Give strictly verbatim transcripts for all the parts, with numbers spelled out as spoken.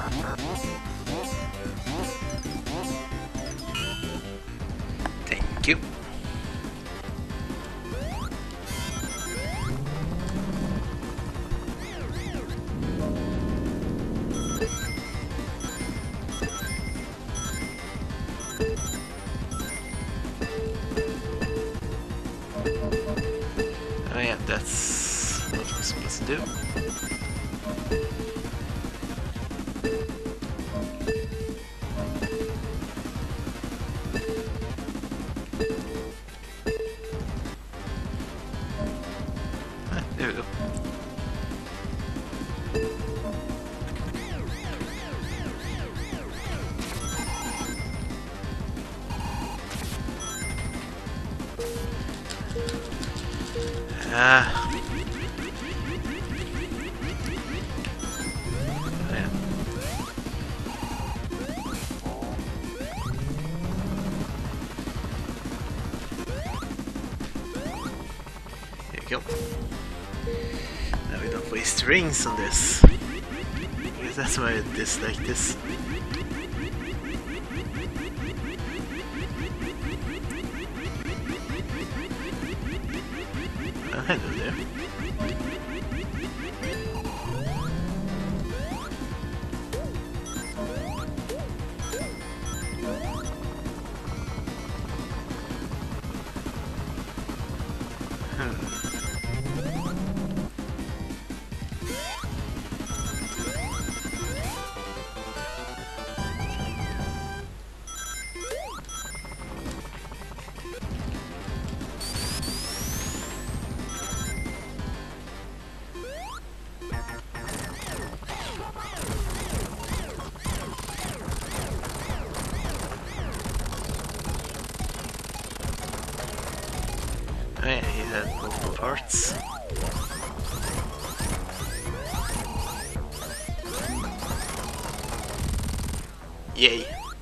Thank you. Oh yeah, that's what I'm supposed to do. Ah, there we go. Ah. Yeah. Here we go. Now we don't waste rings on this. I guess that's why I dislike this. Oh, hello there. Hmm. Oh yeah, he had multiple parts. Yay!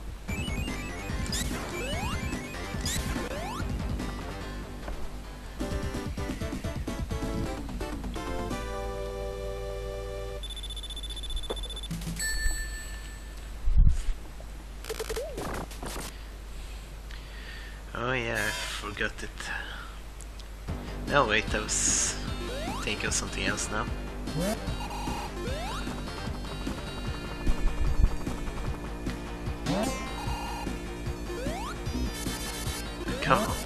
Oh yeah, I forgot it. No, wait, I was thinking of something else now. Come on.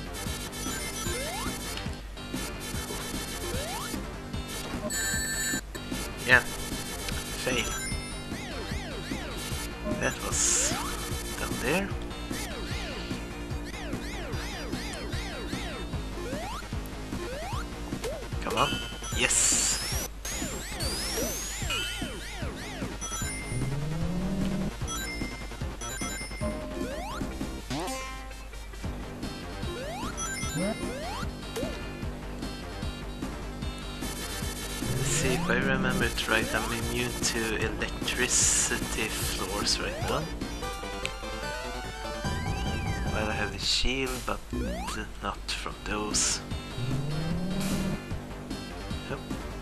Yeah, fail. That was down there. Come on. Yes! Let's see if I remember it right. I'm immune to electricity floors right now. Well, I have the shield, but not from those. Yep.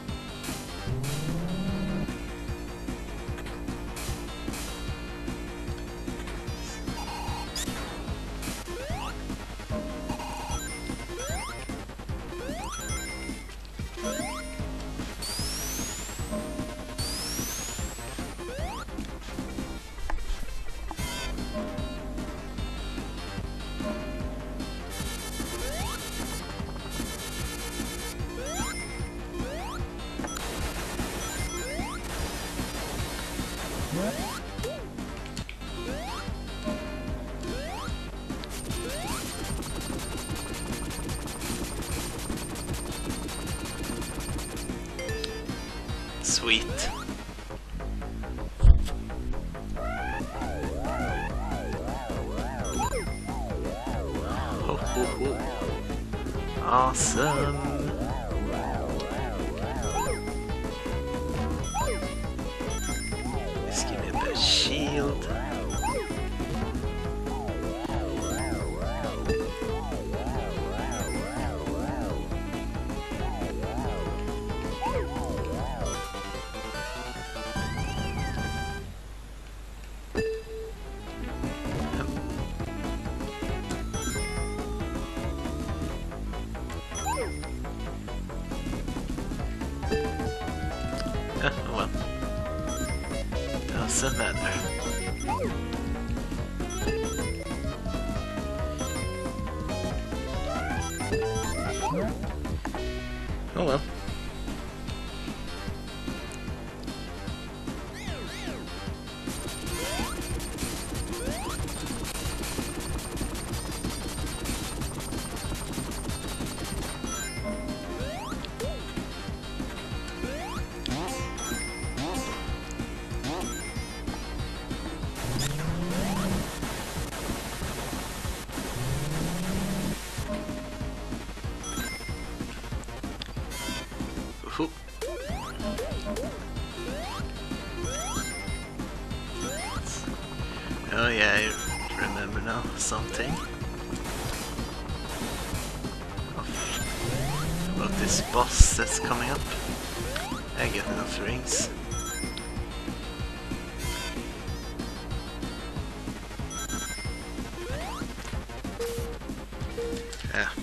Sweet. Ho, ho, ho. Awesome. Just give me a bit of shield. doesn't matter. Oh well. Woohoo. Oh yeah, I remember now something of, about this boss that's coming up. I get enough rings. Ah.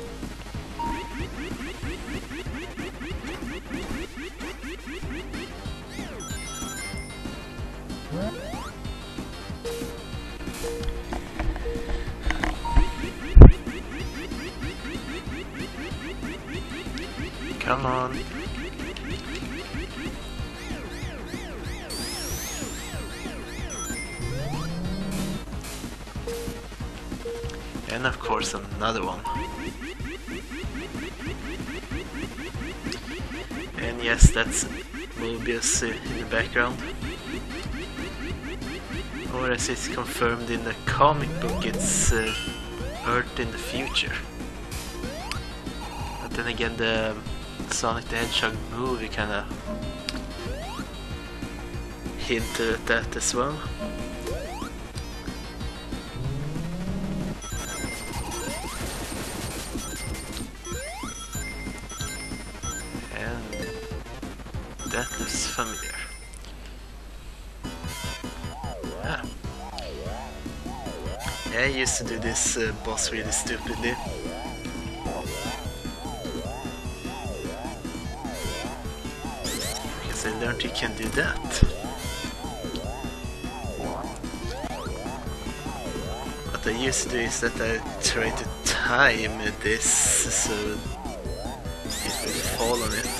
Come on. And of course another one. And yes, that's Mobius in the background. Or as it's confirmed in the comic book, it's uh, Earth in the future. But then again, the Sonic the Hedgehog movie kinda hinted at that as well. And that looks familiar. Ah. Yeah, I used to do this uh, boss really stupidly. Because I learned you can do that. What I used to do is that I try to time this so it will fall on it.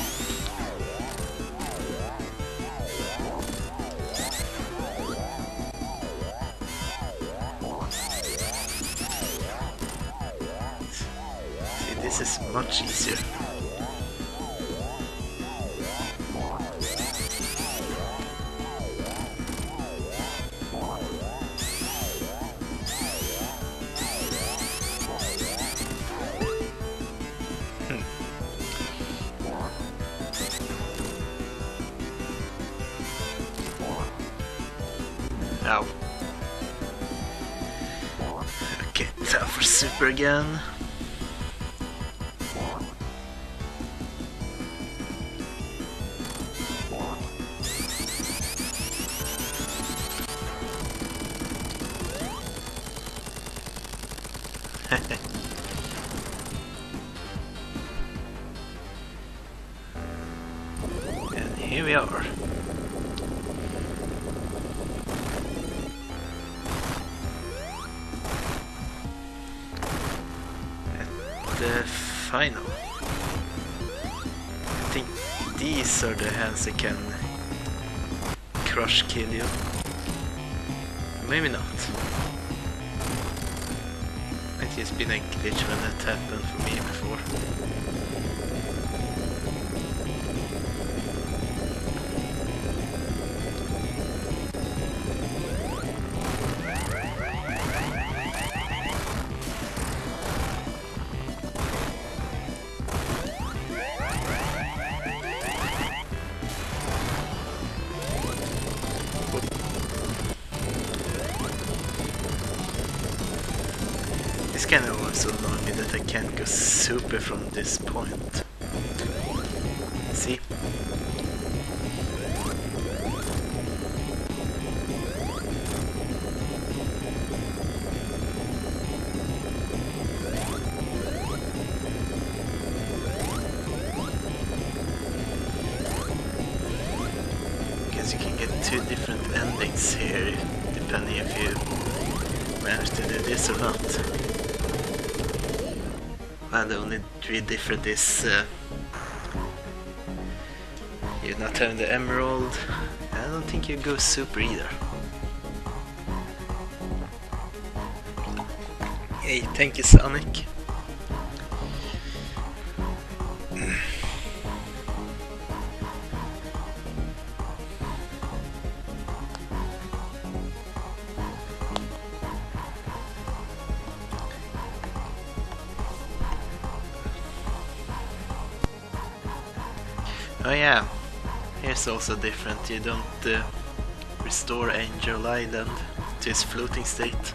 See, this is much easier. Ow. Okay, time for super again. And here we are. The final. I think these are the hands that can crush kill you. Maybe not. Might just been a glitch when that happened for me before. This kind of also annoys me that I can't go super from this point. See? because you can get two different endings here depending if you manage to do this or not. And the only three different is uh, you're not having the emerald. I don't think you go super either. Hey, thank you, Sonic. Oh yeah, here's also different. You don't uh, restore Angel Island to its floating state.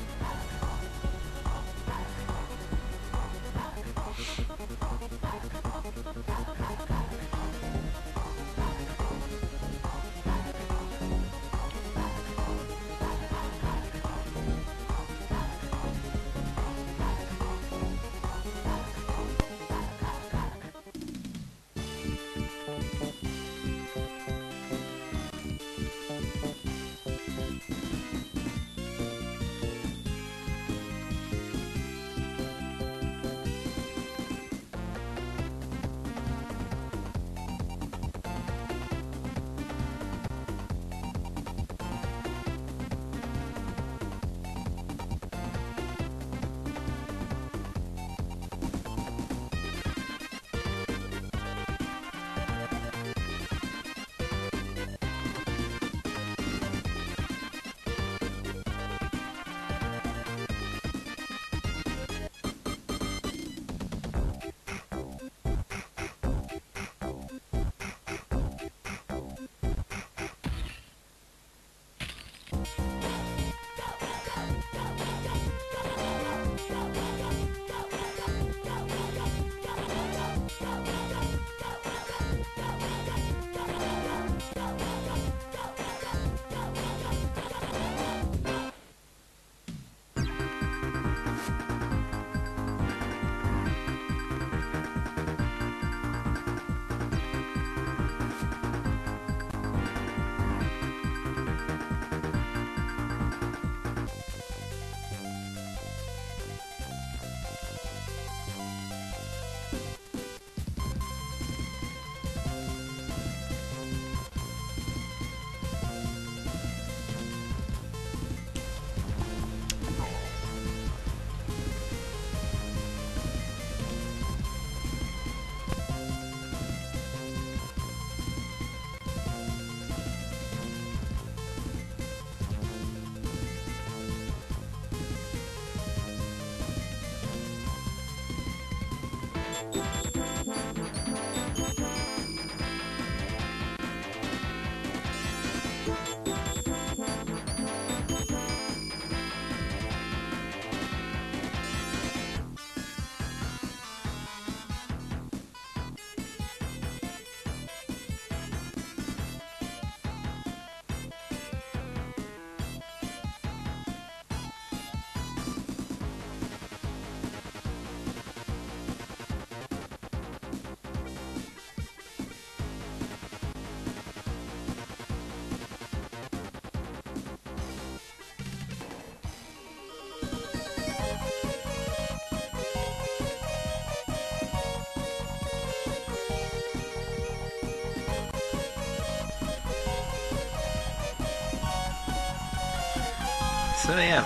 So yeah,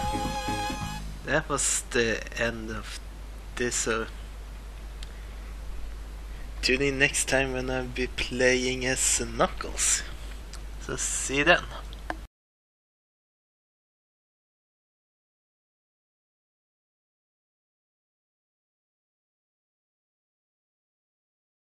that was the end of this. So tune in next time when I'll be playing as Knuckles. So see you then.